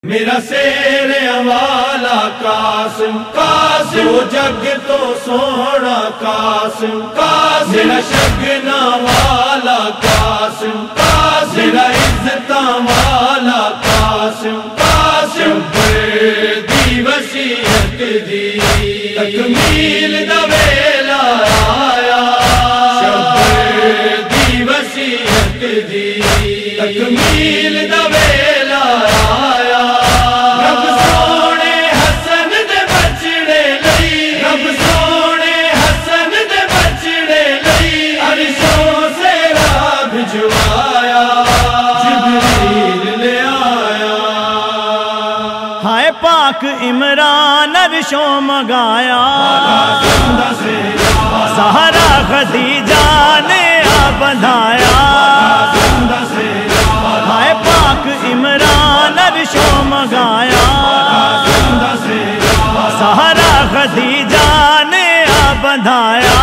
میرا سیر والا قاسم قاسم وہ جگ تو سونا قاسم قاسم میرا شگنا والا قاسم قاسم میرا عزت والا قاسم قاسم دی وصیت دی تکمیل دا ویلا آیا شب دی وصیت دی تکمیل دا ویلا آیا رب سونے حسن دے بچڑے لئی رب سونے حسن دے بچڑے لئی عرشوں سے راہ بھجوایا جبریل لے آیا ہائے پاک عمران عرشوں مگایا سہرا خدیجہ نے آ بندھایا ہائے پاک عمران عرشوں مگایا سہرا خدیجہ نے آ بندھایا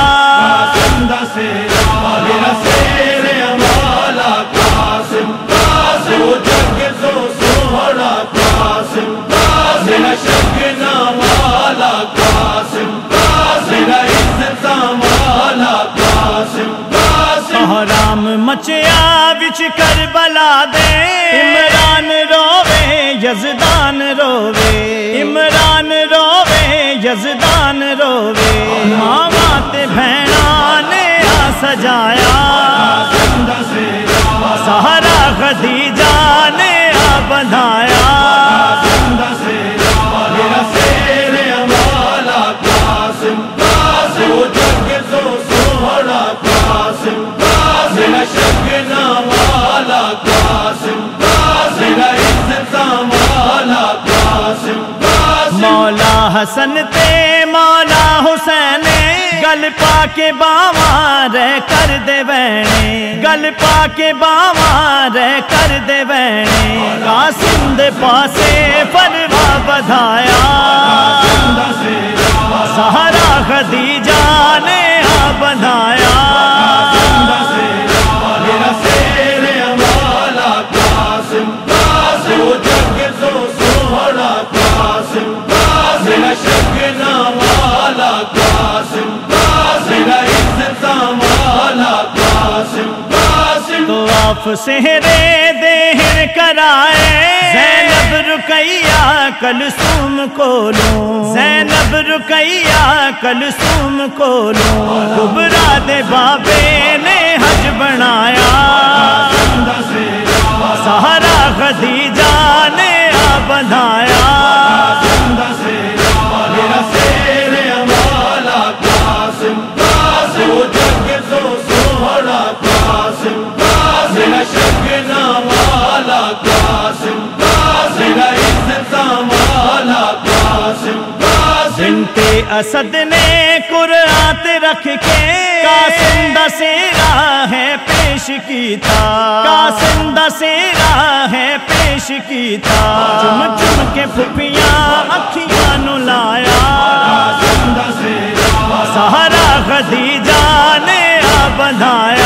میرا سیر والا قاسم قاسم وہ جگ تو سونا قاسم قاسم میرا شگنا والا قاسم قاسم میرا عزت والا قاسم قاسم حرام مچیا وچ کربلا دے عمران روے یزدان روے عمران روے یزدان روے ماواں تے بہناں نے آ سجایا سہرا خدیجہ نے آ بندھایا میرا سیر والا قاسم قاسم وہ جگ تو سونا قاسم قاسم میرا شگنا والا قاسم قاسم میرا عزت والا قاسم قاسم مولا حسن تے مولا حسین گل پا کے باواں رہ کر دے وینے گل پا کے باواں رہ کر دے وینے قاسم دے پاسے پروا بدھایا سہرا خدیجہ نے آ بندھایا میرا سیر والا قاسم قاسم وہ جگ تو سونا قاسم قاسم میرا شگنا والا قاسم قاسم میرا عزت والا قاسم قاسم تو آپ سہرے دہر کرائے زینب رقیہ کلثوم کولوں زینب رقیہ کلثوم کولوں کبرا دے بابے نے حج بنایا سہرا خدیجہ نے آ بندھایا میرا سیر والا قاسم قاسم وہ جگ تو سونا قاسم قاسم میرا شگنا والا قاسم قاسم میرا عزت والا قاسم قاسم بنت اسد نے قرآن تے رکھ کے قاسم دا سیرا ہے پیش کیتا قاسم دا سیرا ہے پیش کیتا چم چم کے پھپیاں اکھیاں نو لایا سہرا خدیجہ نے آ بندھایا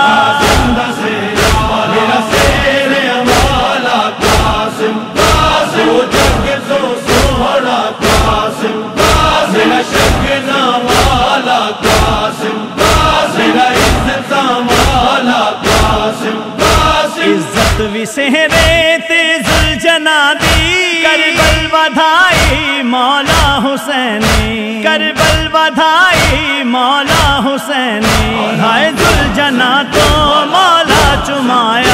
میرا سیر والا قاسم قاسم وہ جگ تو سونا قاسم قاسم میرا شگنا والا قاسم قاسم میرا عزت والا قاسم قاسم عزت وی سہرے تے ذوالجنا دی کربل بدھائی مولا حسینی کربل بدھائی مولا حسینی ہائے ذوالجنا تو مولا چمایا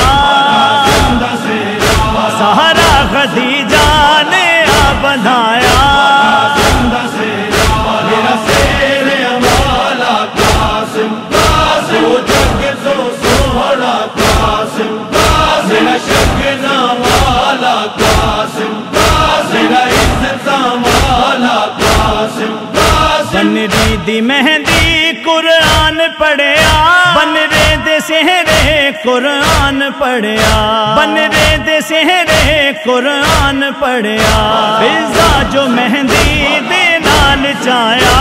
سہرا خدیجہ نے آ بندھایا میرا سیر والا قاسم قاسم وہ جگ تو سونا قاسم قاسم میرا شگنا والا قاسم قاسم میرا عزت والا قاسم قاسم بنری دی مہندی قرآن پڑھیا بنرے دے سہرے قرآن پڑھیا بنرے دے سہرے قرآن پڑھیا فضا جو مہندی دے نال چایا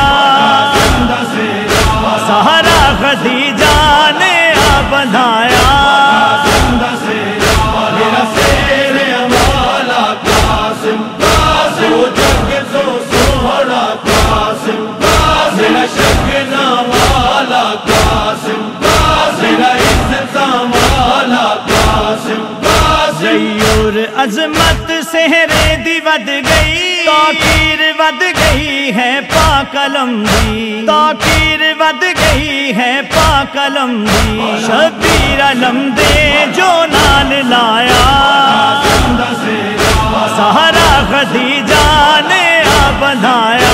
سہرا خدیجہ نے آ بندھایا میرا سیر والا قاسم عظمت سہرے دی ود گئی تاخیر ود گئی ہے پاک علم دی تاخیر ود گئی ہے پاک علم دی شبیر علم دے جو نال لایا سہارا خدیجہ نے آ بنایا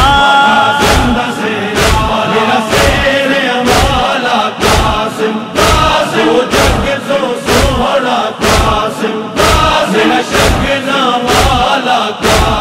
شگنا والا